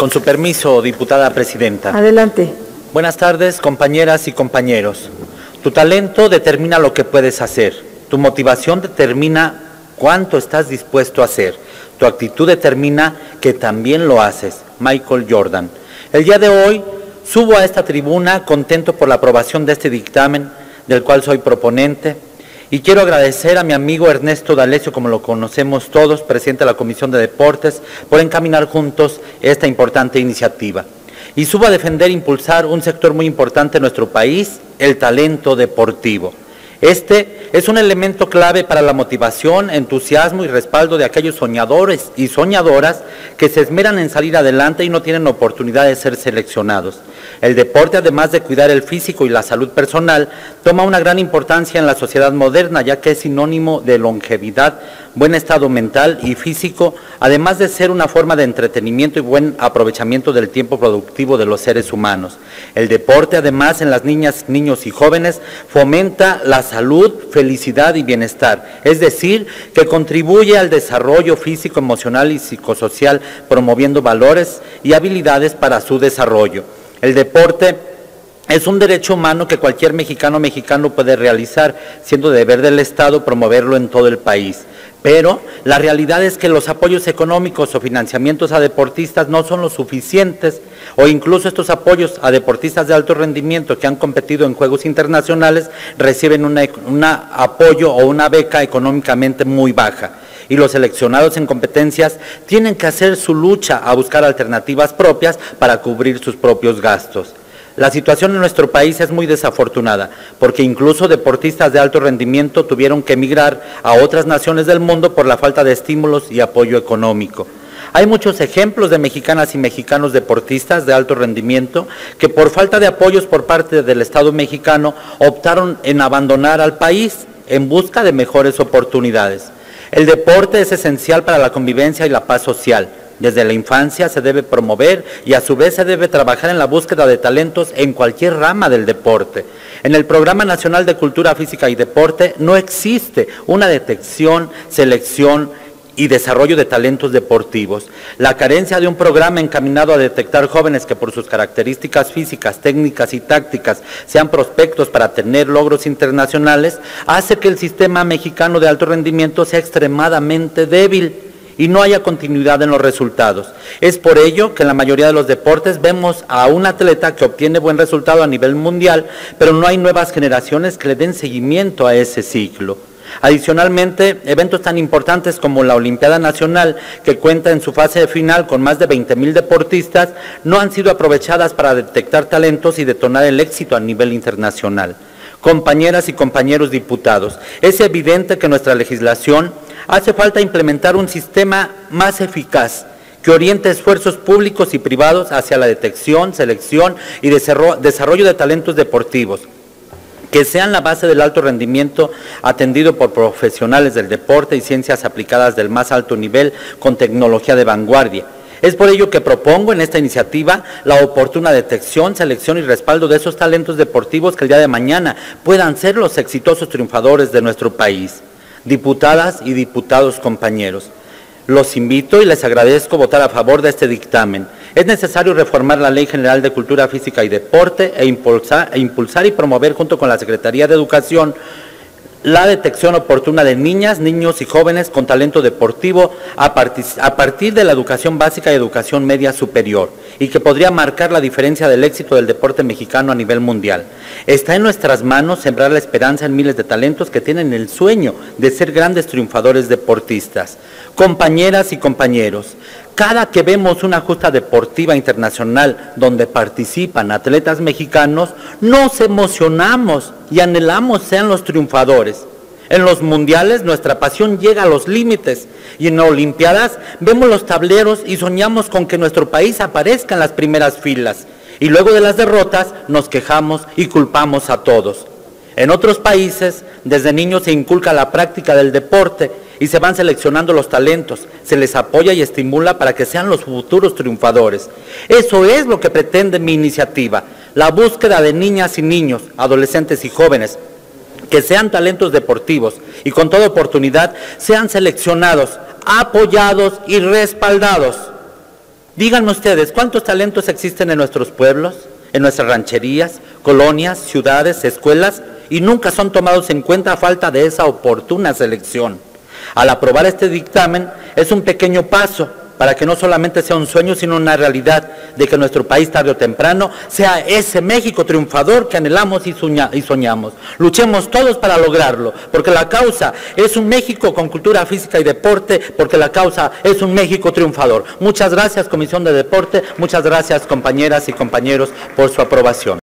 Con su permiso, diputada presidenta. Adelante. Buenas tardes, compañeras y compañeros. Tu talento determina lo que puedes hacer. Tu motivación determina cuánto estás dispuesto a hacer. Tu actitud determina que también lo haces. Michael Jordan. El día de hoy subo a esta tribuna contento por la aprobación de este dictamen, del cual soy proponente. Y quiero agradecer a mi amigo Ernesto D'Alessio, como lo conocemos todos, presidente de la Comisión de Deportes, por encaminar juntos esta importante iniciativa. Y subo a defender e impulsar un sector muy importante en nuestro país, el talento deportivo. Este es un elemento clave para la motivación, entusiasmo y respaldo de aquellos soñadores y soñadoras que se esmeran en salir adelante y no tienen oportunidad de ser seleccionados. El deporte, además de cuidar el físico y la salud personal, toma una gran importancia en la sociedad moderna, ya que es sinónimo de longevidad, buen estado mental y físico, además de ser una forma de entretenimiento y buen aprovechamiento del tiempo productivo de los seres humanos. El deporte, además, en las niñas, niños y jóvenes, fomenta la salud, felicidad y bienestar, es decir, que contribuye al desarrollo físico, emocional y psicosocial, promoviendo valores y habilidades para su desarrollo. El deporte es un derecho humano que cualquier mexicano puede realizar, siendo deber del Estado promoverlo en todo el país. Pero la realidad es que los apoyos económicos o financiamientos a deportistas no son lo suficientes, o incluso estos apoyos a deportistas de alto rendimiento que han competido en juegos internacionales reciben un apoyo o una beca económicamente muy baja. Y los seleccionados en competencias tienen que hacer su lucha a buscar alternativas propias para cubrir sus propios gastos. La situación en nuestro país es muy desafortunada, porque incluso deportistas de alto rendimiento tuvieron que emigrar a otras naciones del mundo por la falta de estímulos y apoyo económico. Hay muchos ejemplos de mexicanas y mexicanos deportistas de alto rendimiento que por falta de apoyos por parte del Estado mexicano optaron en abandonar al país en busca de mejores oportunidades. El deporte es esencial para la convivencia y la paz social. Desde la infancia se debe promover y a su vez se debe trabajar en la búsqueda de talentos en cualquier rama del deporte. En el Programa Nacional de Cultura Física y Deporte no existe una detección, selección y desarrollo de talentos deportivos. La carencia de un programa encaminado a detectar jóvenes que por sus características físicas, técnicas y tácticas sean prospectos para tener logros internacionales hace que el sistema mexicano de alto rendimiento sea extremadamente débil y no haya continuidad en los resultados. Es por ello que en la mayoría de los deportes vemos a un atleta que obtiene buen resultado a nivel mundial, pero no hay nuevas generaciones que le den seguimiento a ese ciclo. Adicionalmente, eventos tan importantes como la Olimpiada Nacional, que cuenta en su fase final con más de 20,000 deportistas, no han sido aprovechadas para detectar talentos y detonar el éxito a nivel internacional. Compañeras y compañeros diputados, es evidente que nuestra legislación hace falta implementar un sistema más eficaz que oriente esfuerzos públicos y privados hacia la detección, selección y desarrollo de talentos deportivos, que sean la base del alto rendimiento atendido por profesionales del deporte y ciencias aplicadas del más alto nivel con tecnología de vanguardia. Es por ello que propongo en esta iniciativa la oportuna detección, selección y respaldo de esos talentos deportivos que el día de mañana puedan ser los exitosos triunfadores de nuestro país. Diputadas y diputados compañeros, los invito y les agradezco votar a favor de este dictamen. Es necesario reformar la Ley General de Cultura Física y Deporte e impulsar y promover junto con la Secretaría de Educación la detección oportuna de niñas, niños y jóvenes con talento deportivo a partir de la educación básica y educación media superior, y que podría marcar la diferencia del éxito del deporte mexicano a nivel mundial. Está en nuestras manos sembrar la esperanza en miles de talentos que tienen el sueño de ser grandes triunfadores deportistas. Compañeras y compañeros, cada que vemos una justa deportiva internacional donde participan atletas mexicanos, nos emocionamos y anhelamos sean los triunfadores. En los mundiales nuestra pasión llega a los límites y en olimpiadas vemos los tableros y soñamos con que nuestro país aparezca en las primeras filas. Y luego de las derrotas nos quejamos y culpamos a todos. En otros países, desde niños se inculca la práctica del deporte y se van seleccionando los talentos, se les apoya y estimula para que sean los futuros triunfadores. Eso es lo que pretende mi iniciativa, la búsqueda de niñas y niños, adolescentes y jóvenes, que sean talentos deportivos y con toda oportunidad sean seleccionados, apoyados y respaldados. Díganme ustedes, ¿cuántos talentos existen en nuestros pueblos, en nuestras rancherías, colonias, ciudades, escuelas? Y nunca son tomados en cuenta a falta de esa oportuna selección. Al aprobar este dictamen, es un pequeño paso para que no solamente sea un sueño, sino una realidad de que nuestro país tarde o temprano sea ese México triunfador que anhelamos y soñamos. Luchemos todos para lograrlo, porque la causa es un México con cultura física y deporte, porque la causa es un México triunfador. Muchas gracias, Comisión de Deporte, muchas gracias, compañeras y compañeros, por su aprobación.